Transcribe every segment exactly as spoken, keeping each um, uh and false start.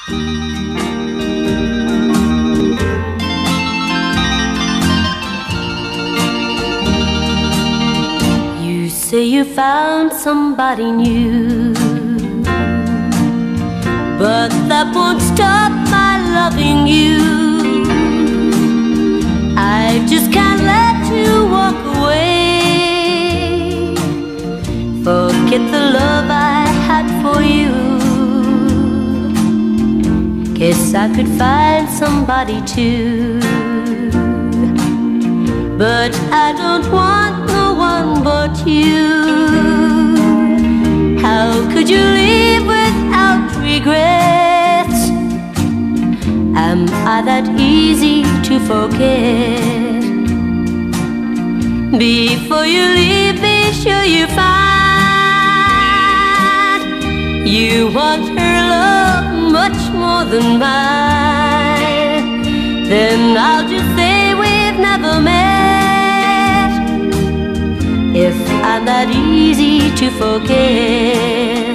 You say you found somebody new, but that won't stop my loving you. I just can't let you walk away, forget the love I had for you. Guess I could find somebody too, but I don't want no one but you. How could you leave without regrets? Am I that easy to forget? Before you leave, be sure you find you want her love much more than mine. Then I'll just say we've never met, if I'm that easy to forget.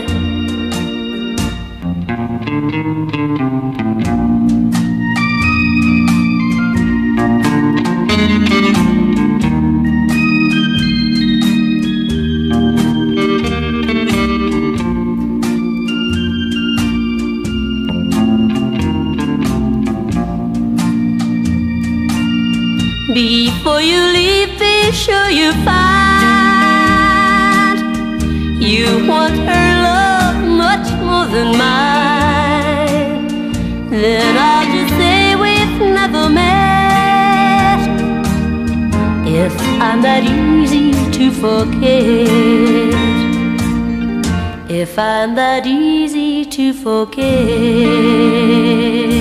Before you leave, be sure you find you want her love much more than mine. Then I'll just say we've never met, if I'm that easy to forget. If I'm that easy to forget.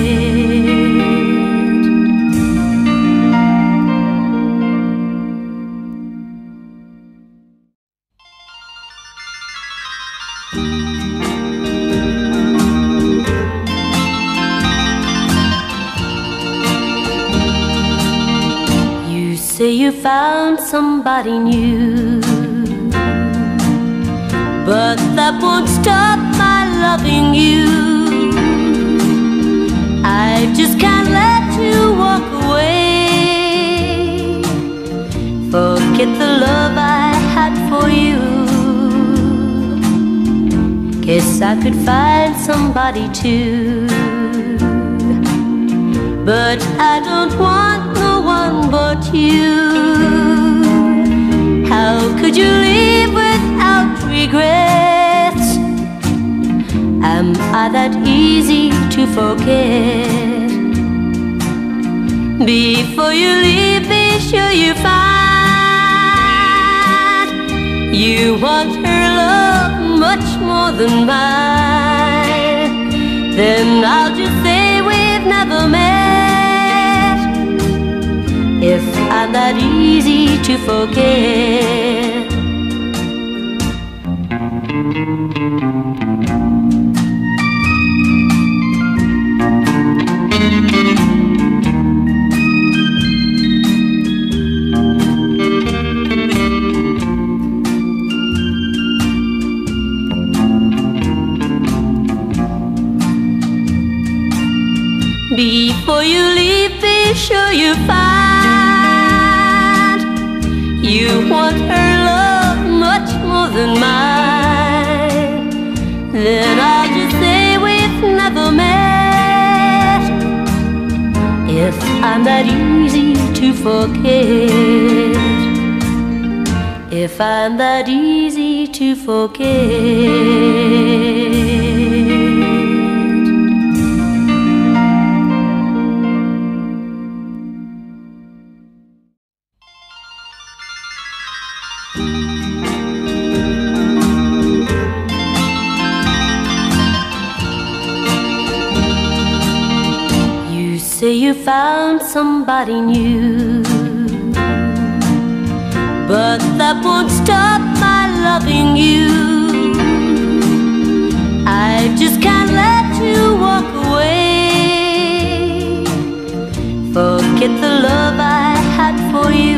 Say you found somebody new, but that won't stop my loving you. I just can't let you walk away, forget the love I had for you. Guess I could find somebody too, but I don't want no one but you. How could you leave without regrets? Am I that easy to forget? Before you leave, be sure you find you want her love much more than mine. Then I'll just say we've never met, if I'm that easy to forget. Before you leave, be sure you find you want her love much more than mine. Then I'll just say we've never met, if I'm that easy to forget. If I'm that easy to forget. Say you found somebody new, but that won't stop my loving you. I just can't let you walk away, forget the love I had for you.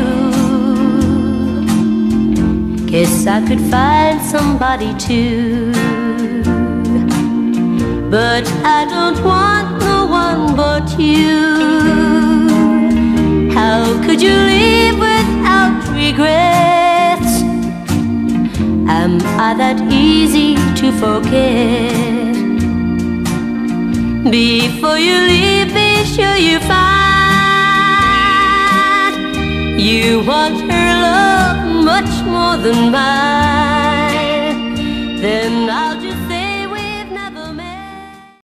Guess I could find somebody too, but I don't want no one but you. How could you leave without regrets? Am I that easy to forget? Before you leave, be sure you find you want her love much more than mine. Then I